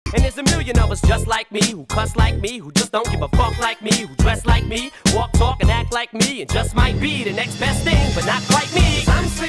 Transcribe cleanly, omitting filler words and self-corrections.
And there's a million of us just like me, who cuss like me, who just don't give a fuck like me, who dress like me, walk, talk, and act like me, and just might be the next best thing, but not quite me. I'm